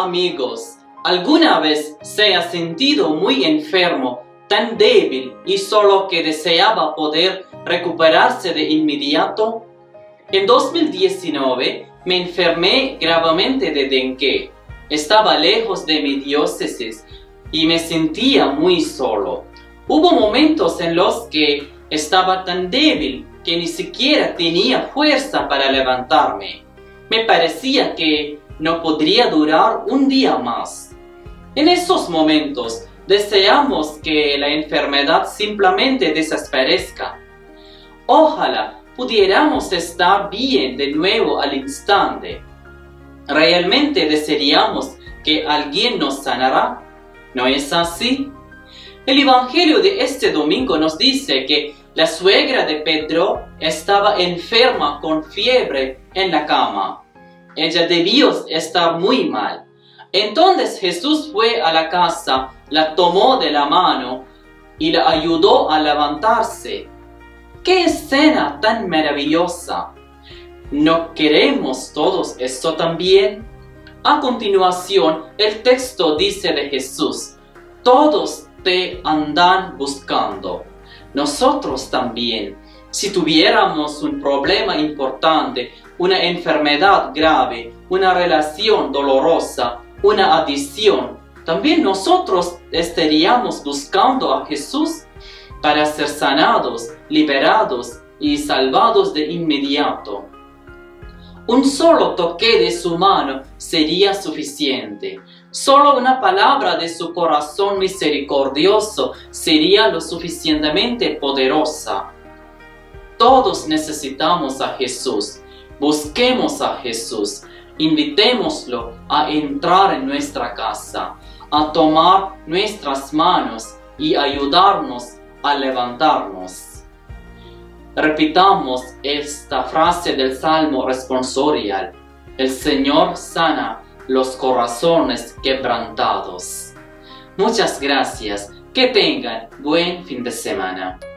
Amigos, ¿alguna vez se ha sentido muy enfermo, tan débil y solo que deseaba poder recuperarse de inmediato? En 2019 me enfermé gravemente de dengue. Estaba lejos de mi diócesis y me sentía muy solo. Hubo momentos en los que estaba tan débil que ni siquiera tenía fuerza para levantarme. Me parecía que no podría durar un día más. En esos momentos deseamos que la enfermedad simplemente desaparezca. Ojalá pudiéramos estar bien de nuevo al instante. ¿Realmente desearíamos que alguien nos sanara? ¿No es así? El Evangelio de este domingo nos dice que la suegra de Pedro estaba enferma con fiebre en la cama. Ella debió estar muy mal. Entonces Jesús fue a la casa, la tomó de la mano y la ayudó a levantarse. ¡Qué escena tan maravillosa! ¿No queremos todos esto también? A continuación, el texto dice de Jesús: todos te andan buscando. Nosotros también. Si tuviéramos un problema importante, una enfermedad grave, una relación dolorosa, una adicción, también nosotros estaríamos buscando a Jesús para ser sanados, liberados y salvados de inmediato. Un solo toque de su mano sería suficiente. Solo una palabra de su corazón misericordioso sería lo suficientemente poderosa. Todos necesitamos a Jesús. Busquemos a Jesús. Invitémoslo a entrar en nuestra casa, a tomar nuestras manos y ayudarnos a levantarnos. Repitamos esta frase del Salmo responsorial: el Señor sana los corazones quebrantados. Muchas gracias. Que tengan buen fin de semana.